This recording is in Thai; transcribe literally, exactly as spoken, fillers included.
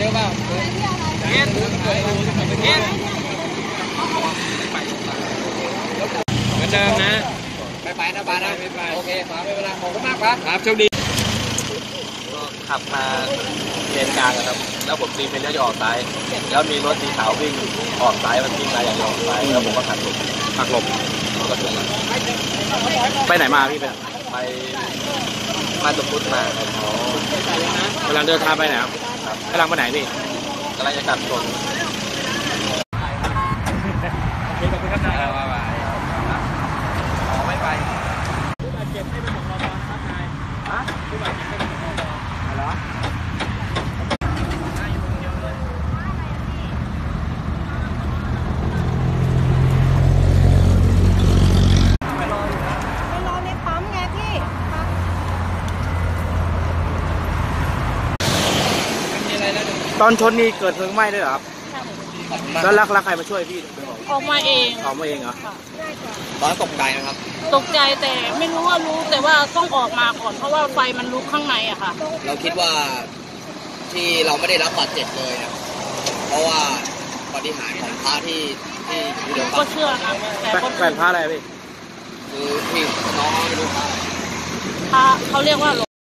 อเปล่าเงี้ยเงี้ยเหมือนเดิมนะไปไปนะป้านะโอเคป้าไม่เป็นไรขอบคุณมากป้าครับโชคดีก็ขับมาเลนกลางครับแล้วผมตีเป็นแล้วจะออกซ้ายแล้วมีรถสีขาววิ่งออกซ้ายมันวิ่งมาอย่างออกซ้ายแล้วผมก็หักหลบหักหลบแล้วก็ชนไปไหนมาพี่ไปไปมาตกพุทธมากำลังเดินทางไปไหนครับกำลังไปไหนพี่กำลังจะกลับชนโอเคขอบคุณครับนายไม่ไปผู้บาดเจ็บให้ไปส่งโรงพยาบาลครับนายฮะผู้บาดเจ็บให้ไปส่งโรงพยาบาลเหรอตอนชนนี่เกิดเพลิงไหม้ด้วยเหรอครับแล้วรักรักใครมาช่วยพี่ออกมาเองออกมาเองเหรอตอนตกใจนะครับตกใจแต่ไม่รู้ว่ารู้แต่ว่าต้องออกมาก่อนเพราะว่าไฟมันลุกข้างในอะค่ะเราคิดว่าที่เราไม่ได้รับบาดเจ็บเลยนะเพราะว่าปฏิหารของพระที่ที่อยู่เดิมก็เชื่อนะแต่แฟนพระอะไรพี่คือที่น้องไม่รู้พระพระเขาเรียกว่าหล